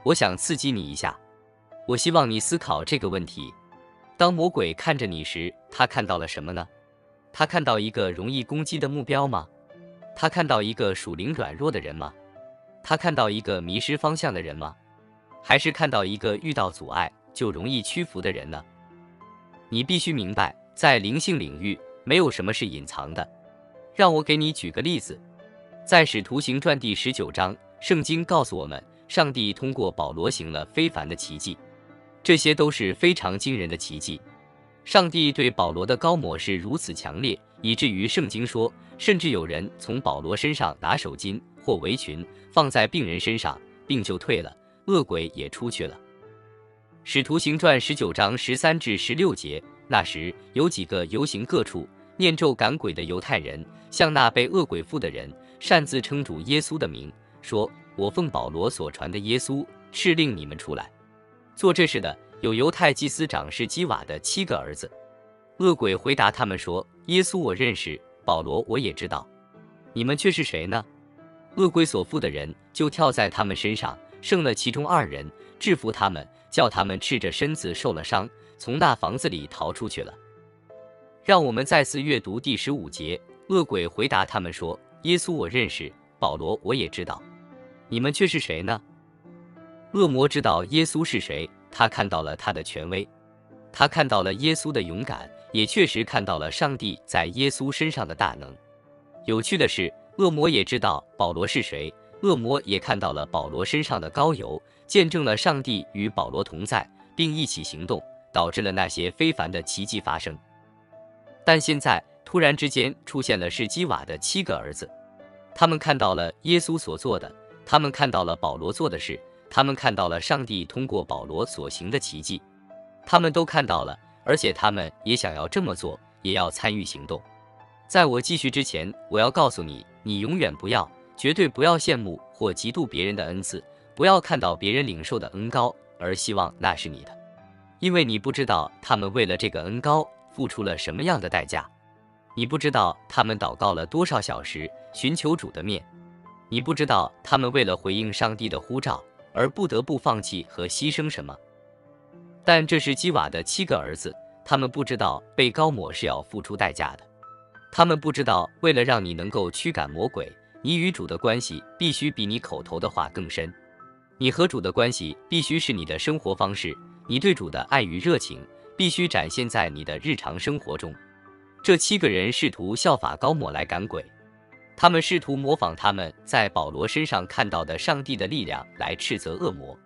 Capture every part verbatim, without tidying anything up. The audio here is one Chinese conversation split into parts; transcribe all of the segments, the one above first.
我想刺激你一下，我希望你思考这个问题。当魔鬼看着你时，他看到了什么呢？他看到一个容易攻击的目标吗？他看到一个属灵软弱的人吗？他看到一个迷失方向的人吗？还是看到一个遇到阻碍就容易屈服的人呢？你必须明白，在灵性领域，没有什么是隐藏的。让我给你举个例子，在使徒行传第十九章，圣经告诉我们，上帝通过保罗行了非凡的奇迹，这些都是非常惊人的奇迹。上帝对保罗的高抹是如此强烈，以至于圣经说，甚至有人从保罗身上拿手巾或围裙放在病人身上，病就退了，恶鬼也出去了。使徒行传十九章十三至十六节，那时有几个游行各处念咒赶鬼的犹太人，向那被恶鬼附的人擅自称主耶稣的名，说，我奉保罗所传的耶稣敕令你们出来。做这事的有犹太祭司长是基瓦的七个儿子。恶鬼回答他们说，耶稣我认识，保罗我也知道，你们却是谁呢？恶鬼所附的人就跳在他们身上，剩了其中二人，制服他们，叫他们赤着身子受了伤，从那房子里逃出去了。让我们再次阅读第十五节。恶鬼回答他们说，耶稣我认识，保罗我也知道，你们却是谁呢？恶魔知道耶稣是谁，他看到了他的权威，他看到了耶稣的勇敢，也确实看到了上帝在耶稣身上的大能。有趣的是，恶魔也知道保罗是谁，恶魔也看到了保罗身上的膏油，见证了上帝与保罗同在，并一起行动，导致了那些非凡的奇迹发生。但现在突然之间出现了士基瓦的七个儿子，他们看到了耶稣所做的，他们看到了保罗做的事，他们看到了上帝通过保罗所行的奇迹，他们都看到了，而且他们也想要这么做，也要参与行动。在我继续之前，我要告诉你，你永远不要，绝对不要羡慕或嫉妒别人的恩赐，不要看到别人领受的恩膏而希望那是你的，因为你不知道他们为了这个恩膏付出了什么样的代价，你不知道他们祷告了多少小时寻求主的面，你不知道他们为了回应上帝的呼召而不得不放弃和牺牲什么。但这是基瓦的七个儿子，他们不知道被膏抹是要付出代价的，他们不知道为了让你能够驱赶魔鬼，你与主的关系必须比你口头的话更深，你和主的关系必须是你的生活方式，你对主的爱与热情必须展现在你的日常生活中。这七个人试图效法膏抹来赶鬼，他们试图模仿他们在保罗身上看到的上帝的力量来斥责恶魔。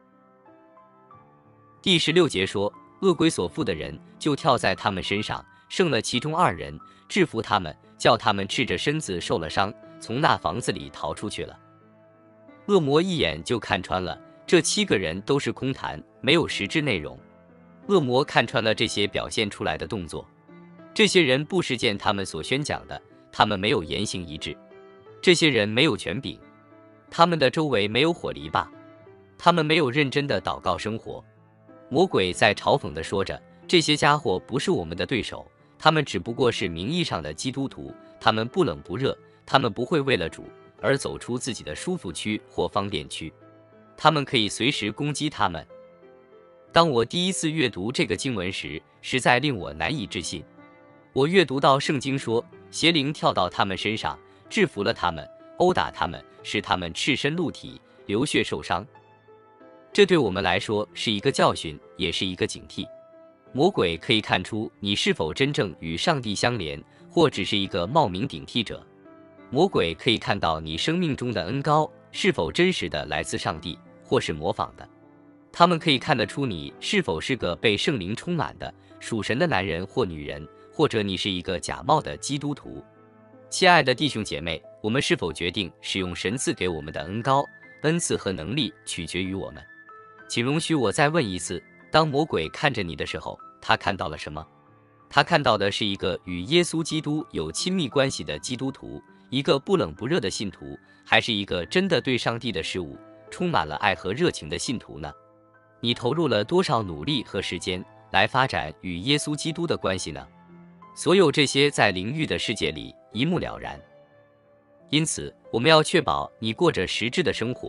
第十六节说，恶鬼所附的人就跳在他们身上，剩了其中二人，制服他们，叫他们赤着身子受了伤，从那房子里逃出去了。恶魔一眼就看穿了，这七个人都是空谈，没有实质内容。恶魔看穿了这些表现出来的动作，这些人不实践他们所宣讲的，他们没有言行一致，这些人没有权柄，他们的周围没有火篱笆，他们没有认真的祷告生活。魔鬼在嘲讽地说着，这些家伙不是我们的对手，他们只不过是名义上的基督徒，他们不冷不热，他们不会为了主而走出自己的舒服区或方便区，他们可以随时攻击他们。当我第一次阅读这个经文时，实在令我难以置信。我阅读到圣经说，邪灵跳到他们身上，制服了他们，殴打他们，使他们赤身露体，流血受伤。这对我们来说是一个教训，也是一个警惕。魔鬼可以看出你是否真正与上帝相连，或只是一个冒名顶替者。魔鬼可以看到你生命中的恩膏是否真实的来自上帝，或是模仿的。他们可以看得出你是否是个被圣灵充满的属神的男人或女人，或者你是一个假冒的基督徒。亲爱的弟兄姐妹，我们是否决定使用神赐给我们的恩膏、恩赐和能力，取决于我们。请容许我再问一次，当魔鬼看着你的时候，他看到了什么？他看到的是一个与耶稣基督有亲密关系的基督徒，一个不冷不热的信徒，还是一个真的对上帝的事物充满了爱和热情的信徒呢？你投入了多少努力和时间来发展与耶稣基督的关系呢？所有这些在灵域的世界里一目了然。因此，我们要确保你过着实质的生活，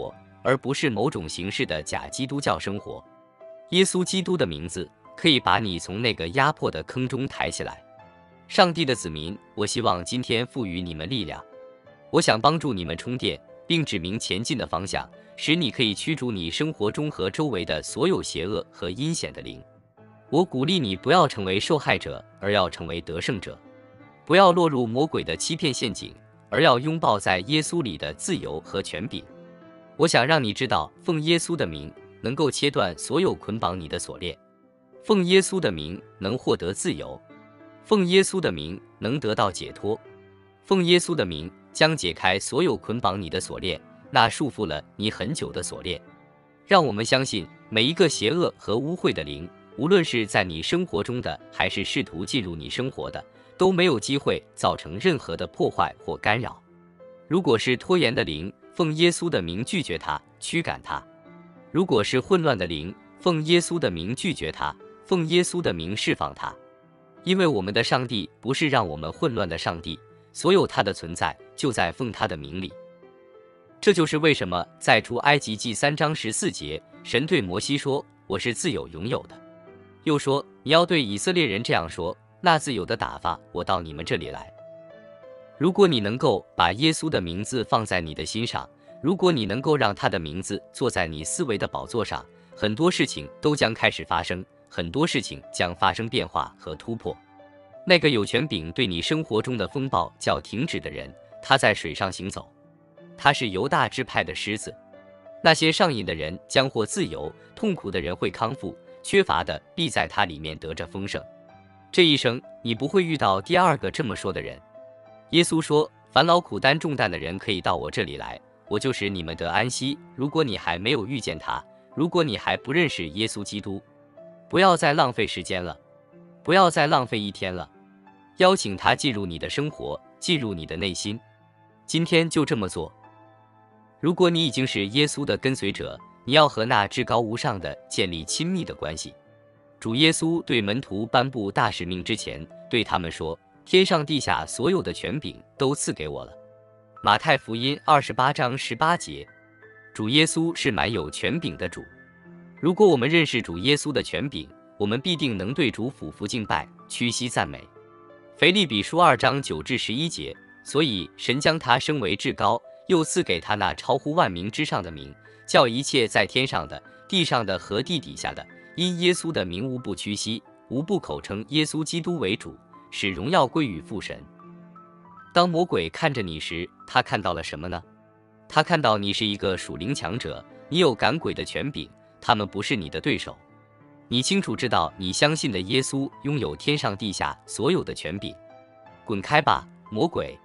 而不是某种形式的假基督教生活。耶稣基督的名字可以把你从那个压迫的坑中抬起来。上帝的子民，我希望今天赋予你们力量。我想帮助你们充电，并指明前进的方向，使你可以驱逐你生活中和周围的所有邪恶和阴险的灵。我鼓励你不要成为受害者，而要成为得胜者。不要落入魔鬼的欺骗陷阱，而要拥抱在耶稣里的自由和权柄。我想让你知道，奉耶稣的名能够切断所有捆绑你的锁链，奉耶稣的名能获得自由，奉耶稣的名能得到解脱，奉耶稣的名将解开所有捆绑你的锁链，那束缚了你很久的锁链。让我们相信，每一个邪恶和污秽的灵，无论是在你生活中的，还是试图进入你生活的，都没有机会造成任何的破坏或干扰。如果是拖延的灵，奉耶稣的名拒绝它，驱赶它；如果是混乱的灵，奉耶稣的名拒绝它，奉耶稣的名释放它。因为我们的上帝不是让我们混乱的上帝，所有他的存在就在奉他的名里。这就是为什么在出埃及记三章十四节，神对摩西说：“我是自有拥有的。”又说：“你要对以色列人这样说，那自有的打发我到你们这里来。”如果你能够把耶稣的名字放在你的心上，如果你能够让他的名字坐在你思维的宝座上，很多事情都将开始发生，很多事情将发生变化和突破。那个有权柄对你生活中的风暴叫停止的人，他在水上行走，他是犹大支派的狮子。那些上瘾的人将获自由，痛苦的人会康复，缺乏的必在他里面得着丰盛。这一生你不会遇到第二个这么说的人。耶稣说：“烦劳苦担重担的人可以到我这里来，我就使你们得安息。”如果你还没有遇见他，如果你还不认识耶稣基督，不要再浪费时间了，不要再浪费一天了，邀请他进入你的生活，进入你的内心。今天就这么做。如果你已经是耶稣的跟随者，你要和那至高无上的建立亲密的关系。主耶稣对门徒颁布大使命之前，对他们说：“天上地下所有的权柄都赐给我了。”马太福音二十八章十八节。主耶稣是满有权柄的主。如果我们认识主耶稣的权柄，我们必定能对主俯伏敬拜，屈膝赞美。腓立比书二章九至十一节。所以神将他升为至高，又赐给他那超乎万名之上的名，叫一切在天上的、地上的和地底下的，因耶稣的名无不屈膝，无不口称耶稣基督为主，使荣耀归于父神。当魔鬼看着你时，他看到了什么呢？他看到你是一个属灵强者，你有赶鬼的权柄，他们不是你的对手。你清楚知道，你相信的耶稣拥有天上地下所有的权柄。滚开吧，魔鬼！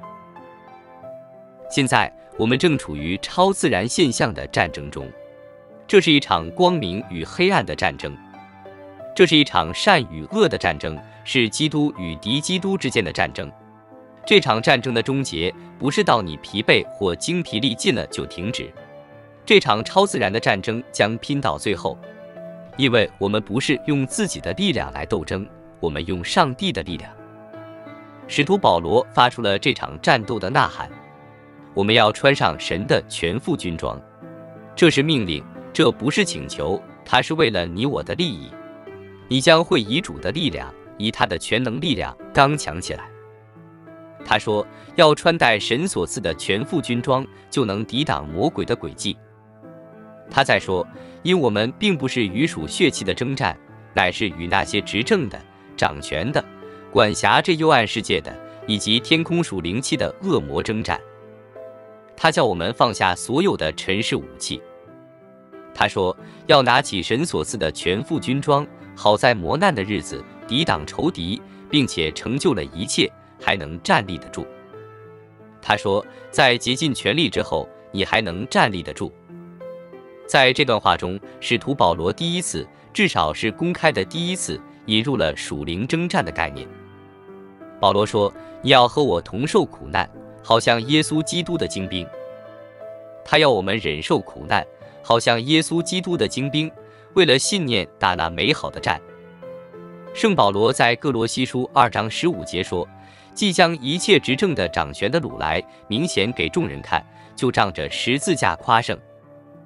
现在我们正处于超自然现象的战争中，这是一场光明与黑暗的战争，这是一场善与恶的战争，是基督与敌基督之间的战争。这场战争的终结不是到你疲惫或精疲力尽了就停止，这场超自然的战争将拼到最后，因为我们不是用自己的力量来斗争，我们用上帝的力量。使徒保罗发出了这场战斗的呐喊：我们要穿上神的全副军装。这是命令，这不是请求，它是为了你我的利益。你将会以主的力量，以他的全能力量刚强起来。他说要穿戴神所赐的全副军装，就能抵挡魔鬼的诡计。他再说，因我们并不是与属血气的征战，乃是与那些执政的、掌权的、管辖这幽暗世界的，以及天空属灵气的恶魔征战。他叫我们放下所有的尘世武器。他说要拿起神所赐的全副军装，好在磨难的日子抵挡仇敌，并且成就了一切，还能站立得住。他说在竭尽全力之后，你还能站立得住。在这段话中，使徒保罗第一次，至少是公开的第一次，引入了属灵征战的概念。保罗说，你要和我同受苦难，好像耶稣基督的精兵。他要我们忍受苦难，好像耶稣基督的精兵，为了信念打那美好的战。圣保罗在各罗西书二章十五节说，即将一切执政的掌权的掳来，明显给众人看，就仗着十字架夸胜。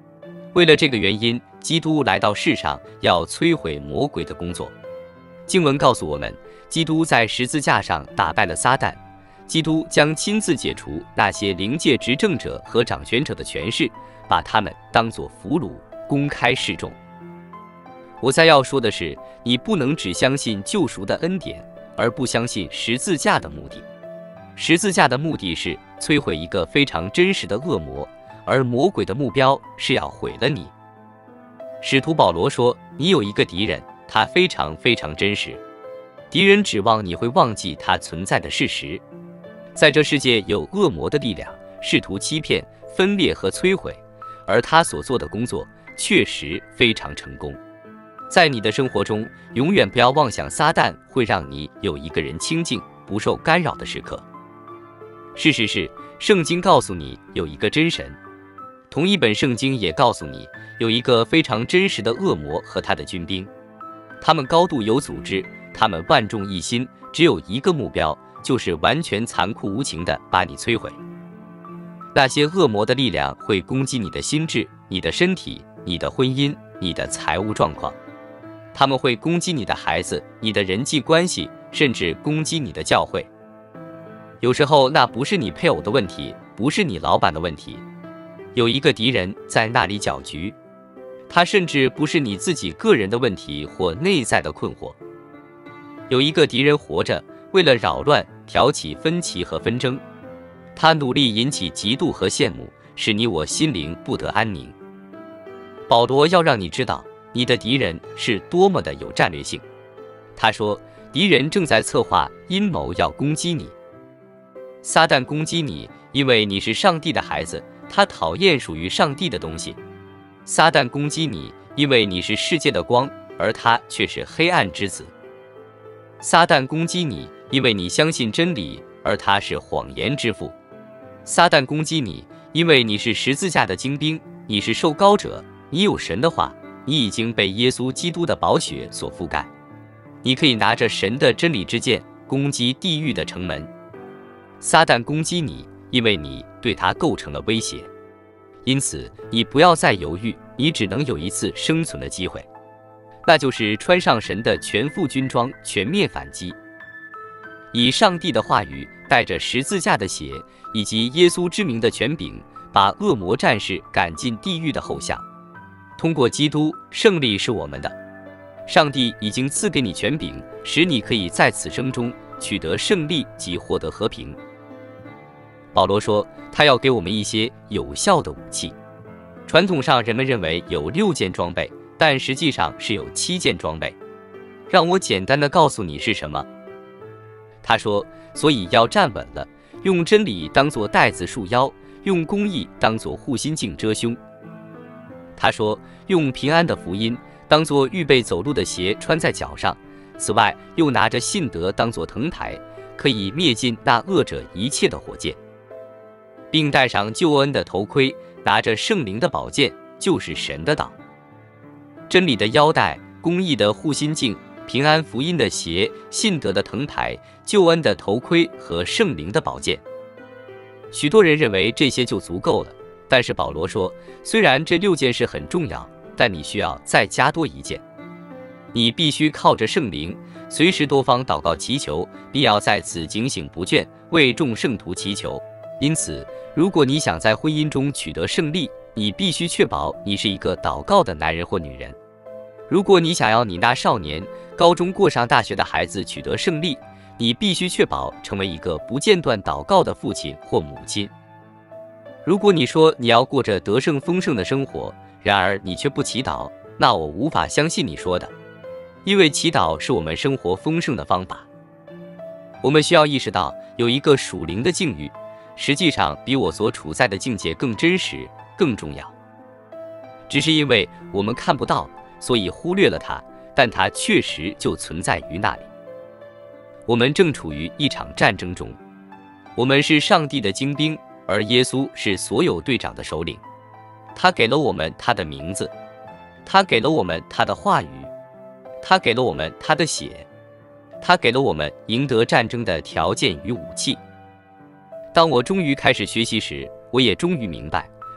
为了这个原因，基督来到世上，要摧毁魔鬼的工作。经文告诉我们，基督在十字架上打败了撒旦，基督将亲自解除那些灵界执政者和掌权者的权势，把他们当作俘虏，公开示众。我再要说的是，你不能只相信救赎的恩典，而不相信十字架的目的。十字架的目的是摧毁一个非常真实的恶魔，而魔鬼的目标是要毁了你。使徒保罗说，你有一个敌人，他非常非常真实。敌人指望你会忘记他存在的事实。在这世界有恶魔的力量，试图欺骗、分裂和摧毁，而他所做的工作确实非常成功。在你的生活中，永远不要妄想撒旦会让你有一个人清静、不受干扰的时刻。事实是，圣经告诉你有一个真神，同一本圣经也告诉你有一个非常真实的恶魔和他的军兵，他们高度有组织，他们万众一心，只有一个目标，就是完全残酷无情地把你摧毁。那些恶魔的力量会攻击你的心智、你的身体、你的婚姻、你的财务状况，他们会攻击你的孩子、你的人际关系，甚至攻击你的教会。有时候那不是你配偶的问题，不是你老板的问题，有一个敌人在那里搅局，他甚至不是你自己个人的问题或内在的困惑。有一个敌人活着，为了扰乱、挑起分歧和纷争，他努力引起嫉妒和羡慕，使你我心灵不得安宁。保罗要让你知道，你的敌人是多么的有战略性。他说，敌人正在策划阴谋要攻击你。撒旦攻击你，因为你是上帝的孩子，他讨厌属于上帝的东西。撒旦攻击你，因为你是世界的光，而他却是黑暗之子。撒旦攻击你，因为你相信真理，而他是谎言之父。撒旦攻击你，因为你是十字架的精兵，你是受膏者，你有神的话，你已经被耶稣基督的宝血所覆盖。你可以拿着神的真理之剑攻击地狱的城门。撒旦攻击你，因为你对他构成了威胁。因此，你不要再犹豫，你只能有一次生存的机会，那就是穿上神的全副军装，全面反击。以上帝的话语，带着十字架的血，以及耶稣之名的权柄，把恶魔战士赶进地狱的后巷。通过基督，胜利是我们的。上帝已经赐给你权柄，使你可以在此生中取得胜利及获得和平。保罗说，他要给我们一些有效的武器。传统上人们认为有六件装备，但实际上是有七件装备。让我简单的告诉你是什么。他说，所以要站稳了，用真理当作带子束腰，用公义当作护心镜遮胸。他说，用平安的福音当作预备走路的鞋穿在脚上，此外又拿着信德当作藤牌，可以灭尽那恶者一切的火箭，并戴上救恩的头盔，拿着圣灵的宝剑，就是神的道。真理的腰带，公义的护心镜，平安福音的鞋，信德的藤牌，救恩的头盔和圣灵的宝剑。许多人认为这些就足够了，但是保罗说，虽然这六件事很重要，但你需要再加多一件。你必须靠着圣灵，随时多方祷告祈求，并要在此警醒不倦，为众圣徒祈求。因此，如果你想在婚姻中取得胜利，你必须确保你是一个祷告的男人或女人。如果你想要你那少年、高中过上大学的孩子取得胜利，你必须确保成为一个不间断祷告的父亲或母亲。如果你说你要过着得胜丰盛的生活，然而你却不祈祷，那我无法相信你说的，因为祈祷是我们生活丰盛的方法。我们需要意识到，有一个属灵的境遇，实际上比我所处在的境界更真实、更重要。只是因为我们看不到，所以忽略了它，但它确实就存在于那里。我们正处于一场战争中，我们是上帝的精兵，而耶稣是所有队长的首领。他给了我们他的名字，他给了我们他的话语，他给了我们他的血，他给了我们赢得战争的条件与武器。当我终于开始学习时，我也终于明白，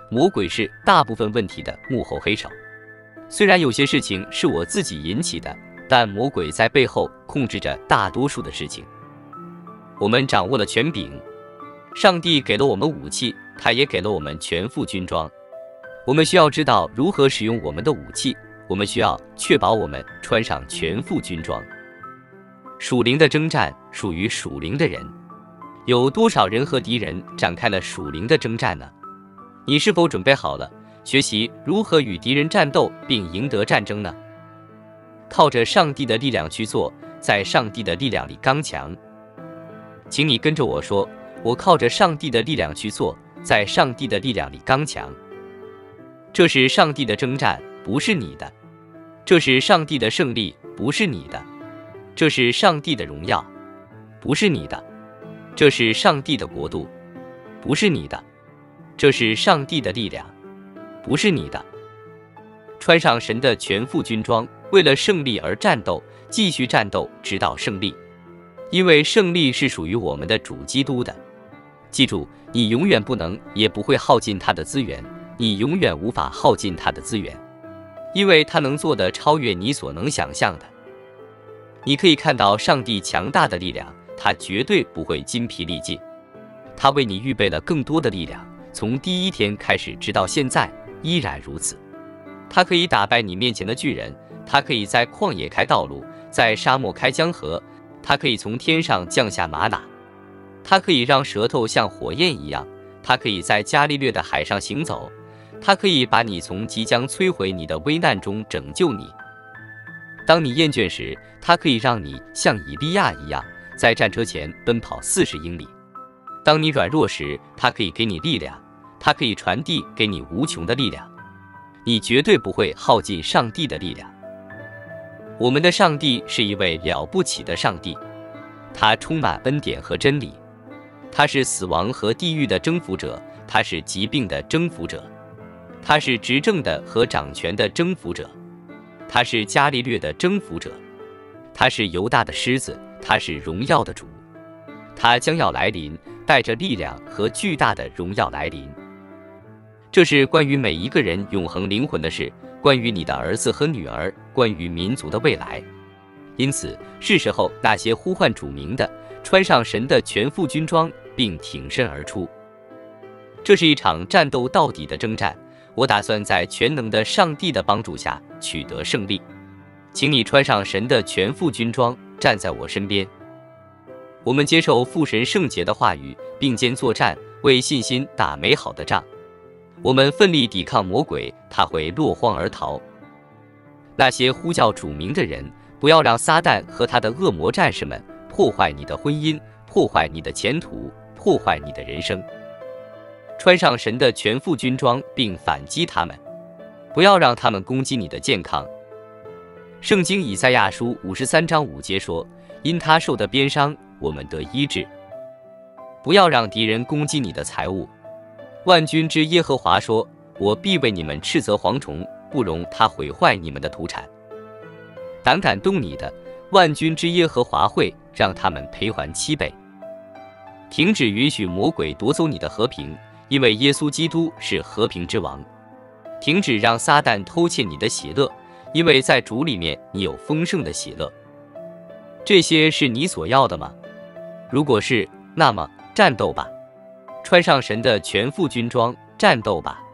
魔鬼是大部分问题的幕后黑手。虽然有些事情是我自己引起的，但魔鬼在背后控制着大多数的事情。我们掌握了权柄，上帝给了我们武器，他也给了我们全副军装。我们需要知道如何使用我们的武器，我们需要确保我们穿上全副军装。属灵的征战属于属灵的人。有多少人和敌人展开了属灵的征战呢？你是否准备好了，学习如何与敌人战斗并赢得战争呢？靠着上帝的力量去做，在上帝的力量里刚强。请你跟着我说，我靠着上帝的力量去做，在上帝的力量里刚强。这是上帝的征战，不是你的；这是上帝的胜利，不是你的；这是上帝的荣耀，不是你的；这是上帝的国度，不是你的；这是上帝的力量，不是你的。穿上神的全副军装，为了胜利而战斗，继续战斗直到胜利，因为胜利是属于我们的主基督的。记住，你永远不能也不会耗尽他的资源，你永远无法耗尽他的资源，因为他能做的超越你所能想象的。你可以看到上帝强大的力量，他绝对不会筋疲力尽，他为你预备了更多的力量，从第一天开始直到现在依然如此。他可以打败你面前的巨人，他可以在旷野开道路，在沙漠开江河，他可以从天上降下玛瑙，他可以让舌头像火焰一样，他可以在加利略的海上行走，他可以把你从即将摧毁你的危难中拯救你。当你厌倦时，他可以让你像以利亚一样，在战车前奔跑四十英里。当你软弱时，他可以给你力量，他可以传递给你无穷的力量。你绝对不会耗尽上帝的力量。我们的上帝是一位了不起的上帝，他充满恩典和真理，他是死亡和地狱的征服者，他是疾病的征服者，他是执政的和掌权的征服者，他是加利略的征服者，他是犹大的狮子，他是荣耀的主，他将要来临，带着力量和巨大的荣耀来临。这是关于每一个人永恒灵魂的事，关于你的儿子和女儿，关于民族的未来。因此，是时候那些呼唤主名的，穿上神的全副军装，并挺身而出。这是一场战斗到底的征战，我打算在全能的上帝的帮助下取得胜利。请你穿上神的全副军装，站在我身边。我们接受父神圣洁的话语，并肩作战，为信心打美好的仗。我们奋力抵抗魔鬼，他会落荒而逃。那些呼叫主名的人，不要让撒旦和他的恶魔战士们破坏你的婚姻，破坏你的前途，破坏你的人生。穿上神的全副军装，并反击他们，不要让他们攻击你的健康。圣经以赛亚书五十三章五节说：因他受的鞭伤，我们得医治。不要让敌人攻击你的财物。万军之耶和华说：我必为你们斥责蝗虫，不容他毁坏你们的土产。胆感动你的，万军之耶和华会让他们赔还七倍。停止允许魔鬼夺走你的和平，因为耶稣基督是和平之王。停止让撒旦偷窃你的喜乐，因为在主里面你有丰盛的喜乐。这些是你所要的吗？如果是，那么战斗吧，穿上神的全副军装，战斗吧。